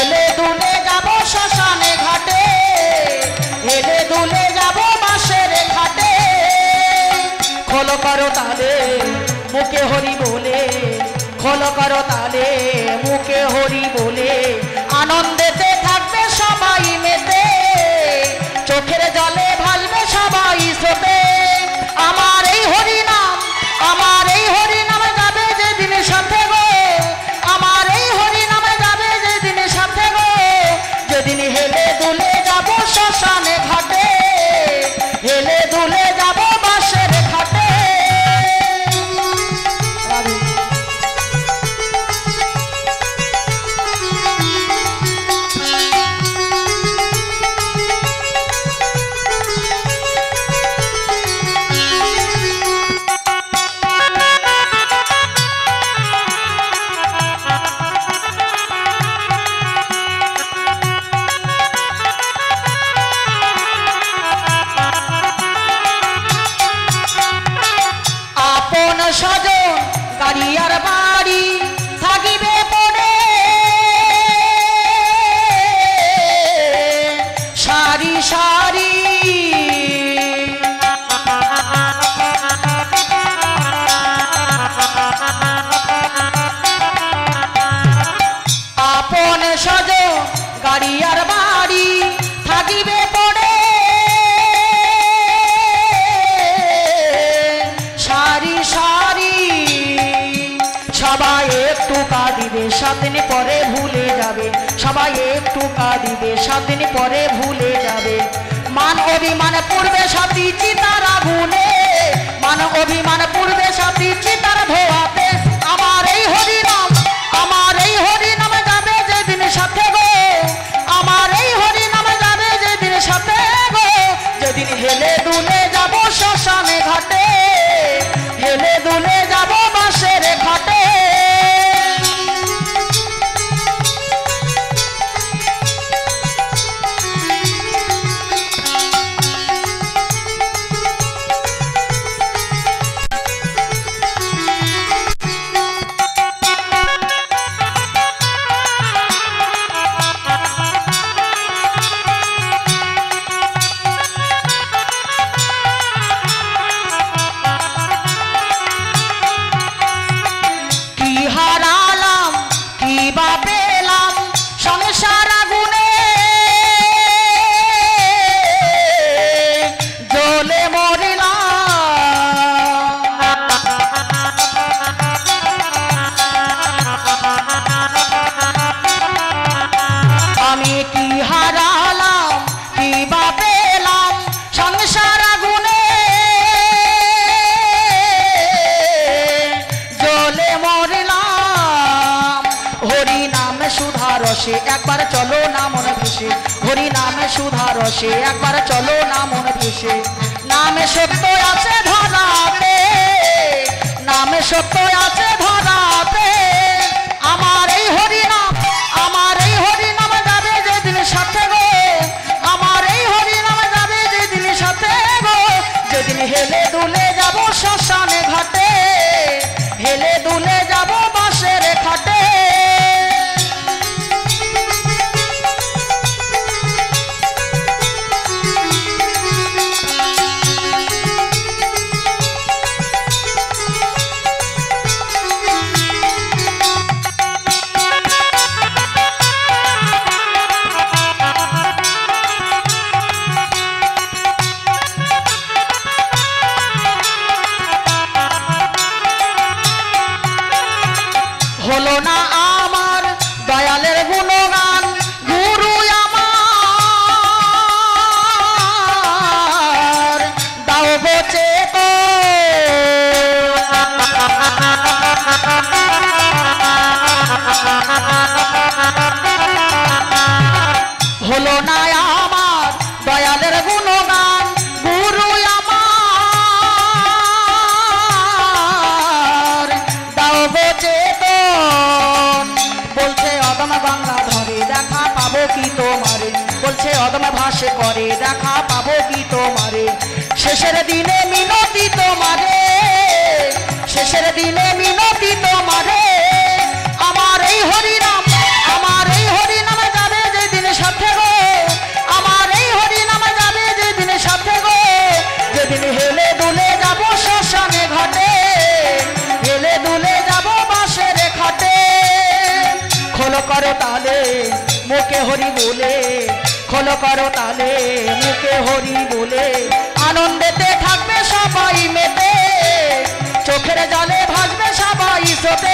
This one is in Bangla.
হেলে দুলে যাব শ্মশানে ঘাটে, হেলে দুলে যাব বাঁশের ঘাটে। খোলো করো তালে মুখে হরি বলে, খোলো করো তালে মুখে হরি বলে, আনন্দেতে থাকবে সবাই মেতে, চোখের জলে ভাসবে সবাই স্রোতে। আমার এই হরি নাম, আমার এই হরি নামে যাবে যেদিন সাথে গো, আমার এই হরি নামে যাবে যেদিন সাথে গো, যেদিন হেলে দুলে যাব শ্মশানে ঘাটে, হেলে দুলে যাব বাঁশের ঘাটে। সজন গাড়ি আর বাড়ি থাকিবে পড়ে, সারি সারি আপন সজন গাড়ি আর বাড়ি থাকিবে পড়ে, সারি সারি। সবাই একটু কাঁদিবে 7 দিন পরে ভুলে যাবে, সবাই একটু কাঁদিবে 7 দিন পরে ভুলে যাবে। মান অভিমান পূর্বে সাথী চিতার আগুনে, মান অভিমান পূর্বে সাথী চিতার ধোয়াতে। আমার এই হরি নাম, আমার এই হরি নামে যাবে যেদিন সাথে গো, আমার এই হরি নামে যাবে যেদিন সাথে গো, যেদিন হেলে দুলে যাব শ্মশানে ঘাটে, হেলে দুলে যাব বাঁশের ঘাটে। রসে একবার চলো না মন ভেসে, হরি নামে সুধা রসে একবার চলো না মন ভেসে। নামে সত্য আছে ধরাতে, নামে সত্য আছে ধরাতে। আমার এই হরি নাম, আমার এই হরি নামে যাবে যেদিন সাথে গো, আমার এই হরি নামে যাবে যেদিন সাথে গো, যেদিন হেলে দুলে যাব শ্মশানে ঘাটে, হেলে দুলে যাব বাঁশের ঘাটে। হলো না আমার দয়ালের গুণগান, গুরু আমার দাও বেঁচে তো। হলো না আমার দয়ালের গুণগান, গুরু আমার দাও বেঁচে তো। বলছে অদম গঙ্গা ধরে দেখা পাবো কি তোমারে, বলছে অদম ভাসে করে দেখা পাবো কি তোমারে। শেষের দিনে মিনতি তোমারে, শেষের দিনে মিনতি তোমারে। আমার এই হরি নাম, আমার এই হরি নামে মুখে হরি বলে খোলো করো তালে মুখে হরি বলে আনন্দেতে থাকবে সবাই মেতে চোখের জলে ভাসবে সবাই স্রোতে